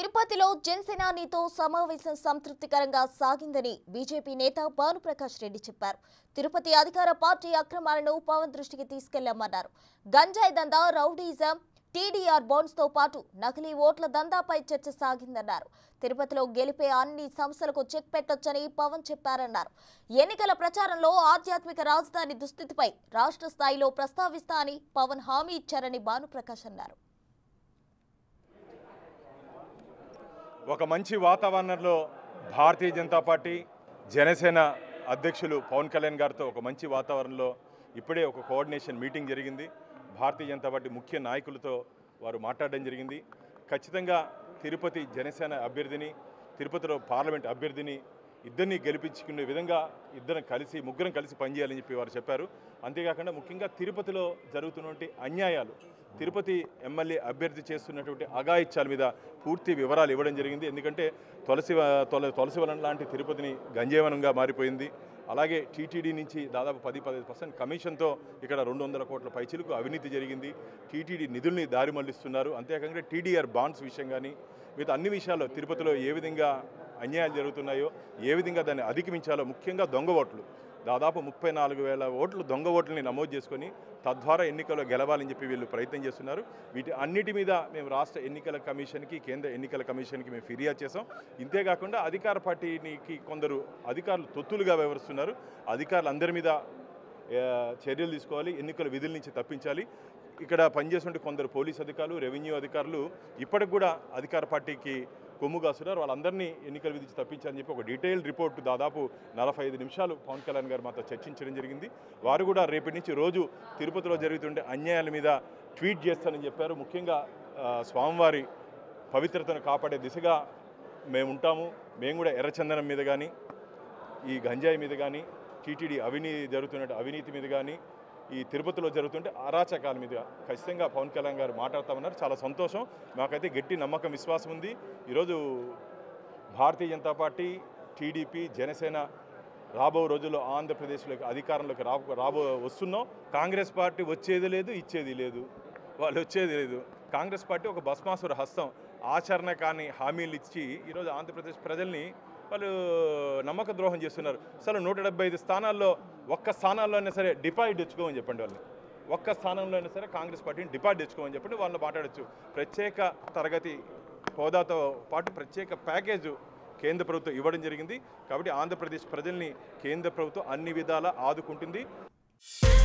తిరుపతిలో జనసేనానితో సమావేశం సంతృప్తికరంగా సాగిందని బీజేపీ నేత భానుప్రకాష్ రెడ్డి చెప్పారు. తిరుపతి అధికార పార్టీ అక్రమాలను పవన్ దృష్టికి తీసుకెళ్లామన్నారు. గంజాయి దందా, రౌడీజం, టీడీఆర్ బాండ్స్ తో పాటు నకిలీ ఓట్ల దందాపై చర్చ సాగిందన్నారు. తిరుపతిలో గెలిపే అన్ని సమస్యలకు చెక్ పెట్టొచ్చని పవన్ చెప్పారన్నారు. ఎన్నికల ప్రచారంలో ఆధ్యాత్మిక రాజధాని దుస్థితిపై రాష్ట్ర స్థాయిలో ప్రస్తావిస్తా అని పవన్ హామీ ఇచ్చారని భానుప్రకాష్ అన్నారు. ఒక మంచి వాతావరణంలో భారతీయ జనతా పార్టీ జనసేన అధ్యక్షులు పవన్ కళ్యాణ్ గారితో ఒక మంచి వాతావరణంలో ఇప్పుడే ఒక కోఆర్డినేషన్ మీటింగ్ జరిగింది. భారతీయ జనతా పార్టీ ముఖ్య నాయకులతో వారు మాట్లాడడం జరిగింది. ఖచ్చితంగా తిరుపతి జనసేన అభ్యర్థిని, తిరుపతిలో పార్లమెంట్ అభ్యర్థిని ఇద్దరిని గెలిపించుకునే విధంగా ముగ్గురం కలిసి పనిచేయాలని చెప్పి వారు చెప్పారు. అంతేకాకుండా ముఖ్యంగా తిరుపతిలో జరుగుతున్నటువంటి అన్యాయాలు, తిరుపతి అభ్యర్థి చేస్తున్నటువంటి అఘాయిత్యాల మీద పూర్తి వివరాలు ఇవ్వడం జరిగింది. ఎందుకంటే తులసివనం లాంటి తిరుపతిని గంజావనంగా మారిపోయింది. అలాగే టీటీడీ నుంచి దాదాపు 10-15% కమిషన్తో ఇక్కడ 200 కోట్ల పైచిలకు అవినీతి జరిగింది. టీటీడీ నిధుల్ని దారి మళ్లిస్తున్నారు. అంతేకాకుండా టీడీఆర్ బాండ్స్ విషయం కానీ మిగతా అన్ని విషయాల్లో తిరుపతిలో ఏ విధంగా అన్యాయాలు జరుగుతున్నాయో, ఏ విధంగా దాన్ని అధిగమించాలో, ముఖ్యంగా దొంగ ఓట్లు దాదాపు 34,000 ఓట్లు దొంగ ఓట్లని నమోదు చేసుకొని తద్వారా ఎన్నికల్లో గెలవాలని చెప్పి వీళ్ళు ప్రయత్నం చేస్తున్నారు. వీటి అన్నిటి మీద మేము రాష్ట్ర ఎన్నికల కమిషన్కి, కేంద్ర ఎన్నికల కమిషన్కి మేము ఫిర్యాదు చేసాం. ఇంతేకాకుండా అధికార పార్టీకి కొందరు అధికారులు తొత్తులుగా వ్యవహరిస్తున్నారు. అధికారులందరి మీద చర్యలు తీసుకోవాలి, ఎన్నికల విధుల నుంచి తప్పించాలి. ఇక్కడ పనిచేస్తుంటే కొందరు పోలీస్ అధికారులు, రెవెన్యూ అధికారులు ఇప్పటికి కూడా అధికార పార్టీకి కొమ్ముగాస్తున్నారు. వాళ్ళందరినీ ఎన్నికల విధించి తప్పించాలని చెప్పి ఒక డీటెయిల్డ్ రిపోర్ట్ దాదాపు 45 నిమిషాలు పవన్ కళ్యాణ్ గారు మాతో చర్చించడం జరిగింది. వారు కూడా రేపటి నుంచి రోజు తిరుపతిలో జరుగుతుండే అన్యాయాల మీద ట్వీట్ చేస్తానని చెప్పారు. ముఖ్యంగా స్వామివారి పవిత్రతను కాపాడే దిశగా మేము ఉంటాము. మేము కూడా ఎర్రచందనం మీద కానీ, ఈ గంజాయి మీద కానీ, టీటీడీ జరుగుతున్న అవినీతి మీద కానీ, ఈ తిరుపతిలో జరుగుతుంటే అరాచకాల మీద ఖచ్చితంగా పవన్ కళ్యాణ్ గారు మాట్లాడుతామన్నారు. చాలా సంతోషం. మాకైతే గట్టి నమ్మకం, విశ్వాసం ఉంది. ఈరోజు భారతీయ జనతా పార్టీ, టీడీపీ, జనసేన రాబో రోజుల్లో ఆంధ్రప్రదేశ్లోకి అధికారంలోకి వస్తున్నాం. కాంగ్రెస్ పార్టీ వచ్చేది లేదు, ఇచ్చేది లేదు, వాళ్ళు వచ్చేది లేదు. కాంగ్రెస్ పార్టీ ఒక భస్మాసుర హస్తం, ఆచరణ కాని హామీలు ఇచ్చి ఈరోజు ఆంధ్రప్రదేశ్ ప్రజల్ని వాళ్ళు నమ్మక ద్రోహం చేస్తున్నారు. అసలు 175 స్థానాల్లో ఒక్క స్థానాల్లో అయినా సరే డిపాజిట్ తెచ్చుకోమని చెప్పండి. వాళ్ళని ఒక్క స్థానంలో అయినా సరే కాంగ్రెస్ పార్టీని డిపాజిట్ తెచ్చుకోమని చెప్పండి. వాళ్ళు మాట్లాడచ్చు. ప్రత్యేక తరగతి హోదాతో పాటు ప్రత్యేక ప్యాకేజు కేంద్ర ప్రభుత్వం ఇవ్వడం జరిగింది. కాబట్టి ఆంధ్రప్రదేశ్ ప్రజల్ని కేంద్ర ప్రభుత్వం అన్ని విధాలా ఆదుకుంటుంది.